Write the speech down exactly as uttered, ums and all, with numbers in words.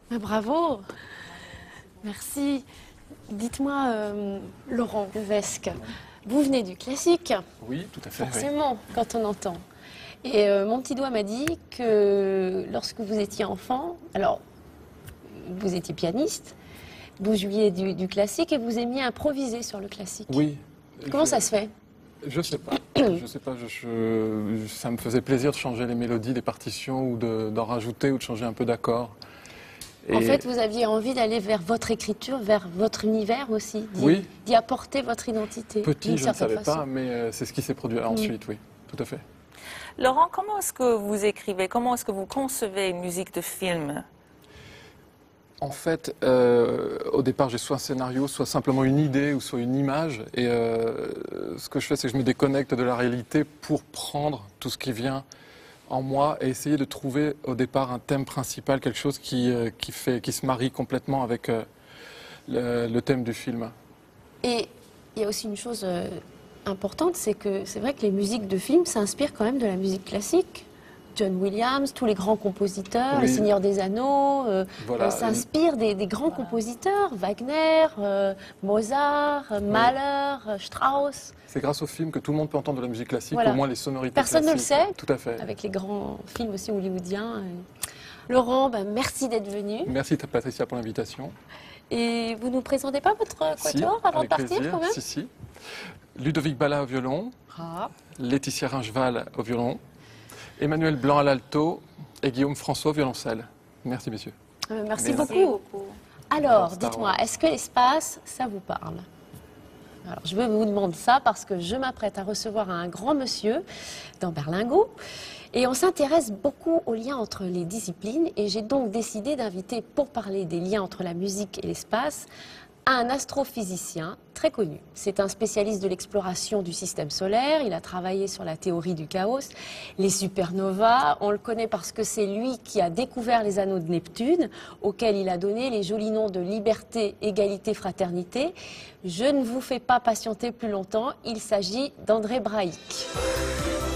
Ah, bravo. Merci. Dites-moi, euh, Laurent Levesque, vous venez du classique? Oui, tout à fait. Forcément, oui. Quand on entend. Et euh, mon petit doigt m'a dit que lorsque vous étiez enfant, alors, vous étiez pianiste, vous jouiez du, du classique et vous aimiez improviser sur le classique. Oui. Comment je, ça se fait? Je sais pas. je sais pas. Je, je, ça me faisait plaisir de changer les mélodies, les partitions, ou de, d'en rajouter, ou de changer un peu d'accords. Et... En fait, vous aviez envie d'aller vers votre écriture, vers votre univers aussi, d'y oui. d'y apporter votre identité. Petit, je ne savais façon. pas, mais euh, c'est ce qui s'est produit ensuite, mmh. oui, tout à fait. Laurent, comment est-ce que vous écrivez? Comment est-ce que vous concevez une musique de film? En fait, euh, au départ, j'ai soit un scénario, soit simplement une idée, ou soit une image. Et euh, ce que je fais, c'est que je me déconnecte de la réalité pour prendre tout ce qui vient en moi et essayer de trouver au départ un thème principal, quelque chose qui, euh, qui, fait, qui se marie complètement avec euh, le, le thème du film. Et il y a aussi une chose euh, importante, c'est que c'est vrai que les musiques de films s'inspirent quand même de la musique classique. John Williams, tous les grands compositeurs, oui. Les Seigneurs des Anneaux, euh, voilà. euh, s'inspirent des, des grands voilà. compositeurs, Wagner, euh, Mozart, oui. Mahler, Strauss. C'est grâce aux films que tout le monde peut entendre de la musique classique, voilà. au moins les sonorités Personne classiques. ne le sait, tout à fait. Avec les grands films aussi hollywoodiens. Et... Laurent, ben, merci d'être venu. Merci Patricia pour l'invitation. Et vous ne nous présentez pas votre quatuor si, avant de partir plaisir. quand même? Si, si. Ludovic Bala au violon, ah. Laetitia Ringeval au violon, Emmanuel Blanc à l'alto et Guillaume François au violoncelle. Merci messieurs. Euh, merci, merci beaucoup. beaucoup. Alors, dites-moi, est-ce que l'espace, ça vous parle? Alors, je veux vous demander ça parce que je m'apprête à recevoir un grand monsieur dans Berlingot. Et on s'intéresse beaucoup aux liens entre les disciplines. Et j'ai donc décidé d'inviter, pour parler des liens entre la musique et l'espace, un astrophysicien très connu. C'est un spécialiste de l'exploration du système solaire. Il a travaillé sur la théorie du chaos, les supernovas. On le connaît parce que c'est lui qui a découvert les anneaux de Neptune, auxquels il a donné les jolis noms de liberté, égalité, fraternité. Je ne vous fais pas patienter plus longtemps. Il s'agit d'André Braic.